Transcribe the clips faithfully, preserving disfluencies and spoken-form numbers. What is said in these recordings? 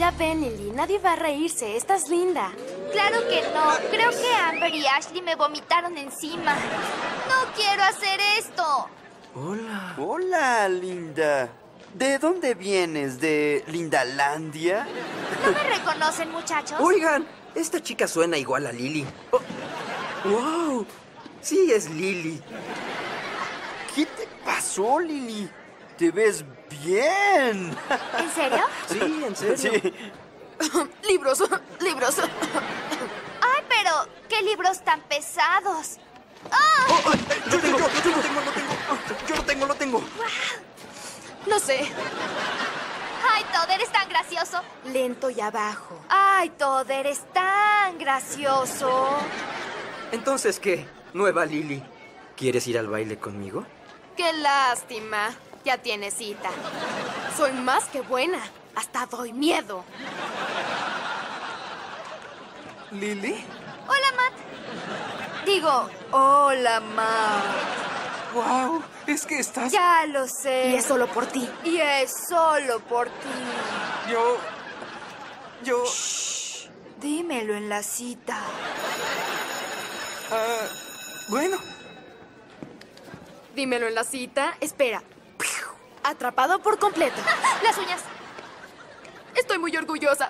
Ya ven, Lily, nadie va a reírse. Estás linda. Claro que no. Creo que Amber y Ashley me vomitaron encima. No quiero hacer esto. Hola. Hola, Linda. ¿De dónde vienes? ¿De Lindalandia? ¿No me reconocen, muchachos? Oigan, esta chica suena igual a Lily. Oh, ¡Wow! Sí, es Lily. ¿Qué te pasó, Lily? Te ves bien. ¿En serio? Sí, en serio. Sí. Libros, libros. Ay, pero qué libros tan pesados. ¡Ah! Oh, oh, yo, tengo, yo, yo lo tengo, lo tengo. Yo lo tengo, lo tengo. No sé. Ay, Todd, eres tan gracioso. Lento y abajo. Ay, Todd, eres tan gracioso. Entonces, ¿qué? Nueva Lily. ¿Quieres ir al baile conmigo? Qué lástima. Ya tienes cita. Soy más que buena. Hasta doy miedo. ¿Lily? Hola, Matt. Digo, hola, Matt. ¡Wow! Es que estás... Ya lo sé. Y es solo por ti. Y es solo por ti. Yo... Yo... Shh, dímelo en la cita. Ah, bueno. Dímelo en la cita. Espera. Atrapado por completo. ¡Ah! Las uñas. Estoy muy orgullosa.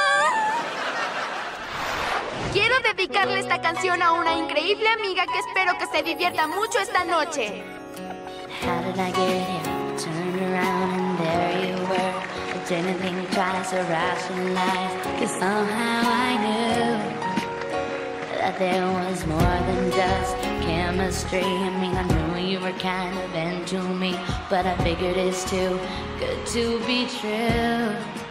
Quiero dedicarle esta canción a una increíble amiga que espero que se divierta mucho esta noche. How did I get here? Turned around and there you were. I didn't think twice or rationalize, 'cause somehow I knew that there was more than just chemistry. I mean, I knew you were kind of into me, but I figured it's too good to be true.